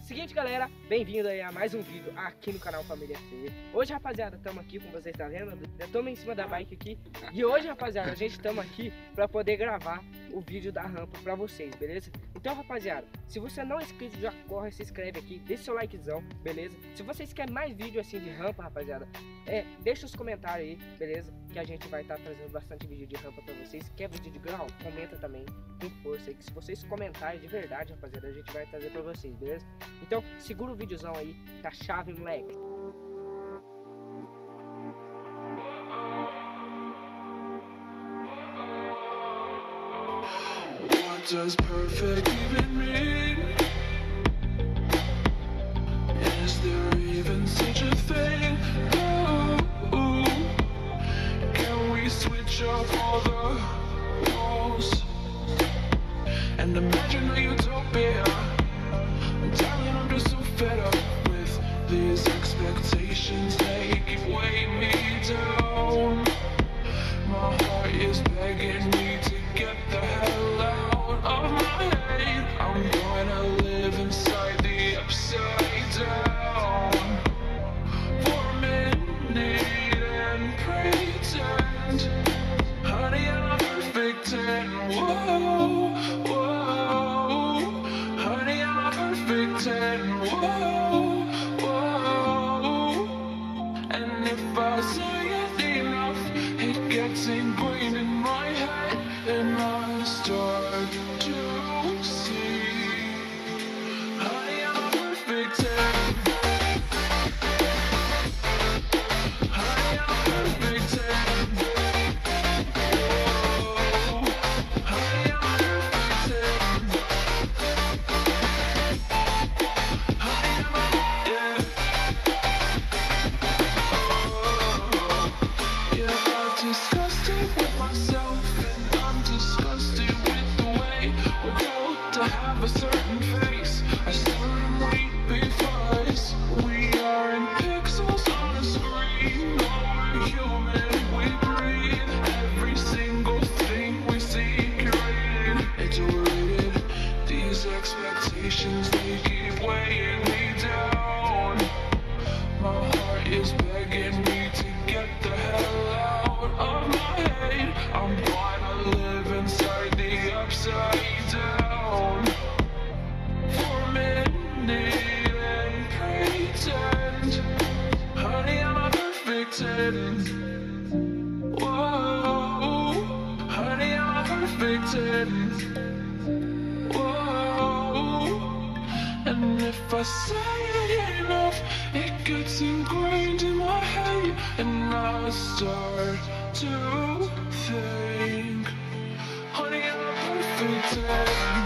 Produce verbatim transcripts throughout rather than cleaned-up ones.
Seguinte, galera, bem-vindo aí a mais um vídeo aqui no canal Família Feia. Hoje, rapaziada, estamos aqui, como vocês estão vendo, eu tô em cima da bike aqui. E hoje, rapaziada, a gente estamos aqui para poder gravar o vídeo da rampa para vocês, beleza? Então, rapaziada, se você não é inscrito, já corre, se inscreve aqui, deixa seu likezão, beleza? Se vocês querem mais vídeo assim de rampa, rapaziada, é, deixa os comentários aí, beleza? Que a gente vai estar tá trazendo bastante vídeo de rampa para vocês. Quer vídeo de grau? Comenta também, com força aí, que se vocês comentarem de verdade, rapaziada, a gente vai trazer para vocês, beleza? Então, segura o videozão aí, tá chave, moleque. What does perfect even mean? Is there even such a thing? Ooh, can we switch off all the rules and imagine a utopia? Darling, I'm just so fed up with these expectations. They keep weighing me down. My heart is begging me to get the hell out of my head. I'm gonna live inside the upside down for a minute and pretend, honey, I'm perfect and whoa, whoa, honey, I'm perfect and whoa, whoa. And if I say it enough, it gets ingrained in my head, and I start to see, honey, I'm perfect and honey, I'm perfect and whoa, honey, I'm perfect and honey, I'm yeah. Yeah, I'm disgusted with myself, and I'm disgusted with the way we're built to have a certain face, a certain weight, because we are in pixels on a screen. No, we're human, we breathe. Every single thing we see curated, it's overrated. These expectations, they keep weighing me down. My heart is begging me to get the hell out of my head. I'm gonna live inside the upside down for a minute and pretend, honey, I'm a perfect ten. Whoa, honey, I'm a perfect ten. Whoa, and if I say it enough, it gets ingrained in my head, and I start to think, honey, I'm a perfect ten.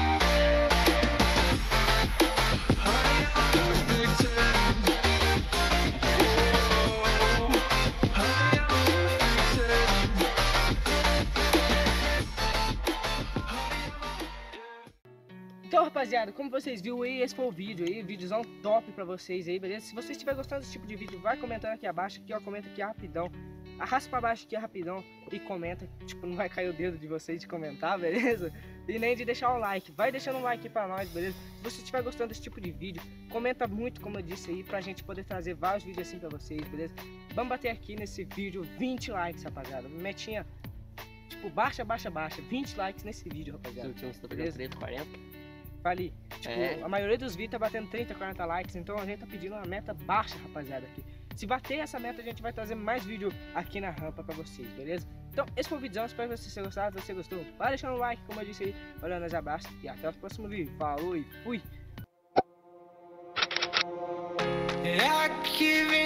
Honey, I'm a perfect ten. Whoa, honey, I'm a perfect ten. Então, rapaziada, como vocês viram aí, esse foi o vídeo aí, vídeozão top pra vocês aí, beleza? Se você estiver gostando desse tipo de vídeo, vai comentando aqui abaixo, aqui ó, comenta aqui rapidão. Arrasta pra baixo aqui rapidão e comenta, tipo, não vai cair o dedo de vocês de comentar, beleza? E nem de deixar o like, vai deixando um like pra nós, beleza? Se você estiver gostando desse tipo de vídeo, comenta muito, como eu disse aí, pra gente poder trazer vários vídeos assim pra vocês, beleza? Vamos bater aqui nesse vídeo vinte likes, rapaziada, metinha, tipo, baixa, baixa, baixa, vinte likes nesse vídeo, rapaziada. O último você tá pegando trinta, quarenta? Ali, tipo, É. a maioria dos vídeos tá batendo trinta, quarenta likes, então a gente tá pedindo uma meta baixa, rapaziada, aqui. Se bater essa meta, a gente vai trazer mais vídeo aqui na rampa pra vocês, beleza? Então, esse foi o vídeo, espero que vocês tenham gostado. Se você gostou, vai deixando um like, como eu disse aí. Valeu, nós abraços e até o próximo vídeo. Falou e fui! I give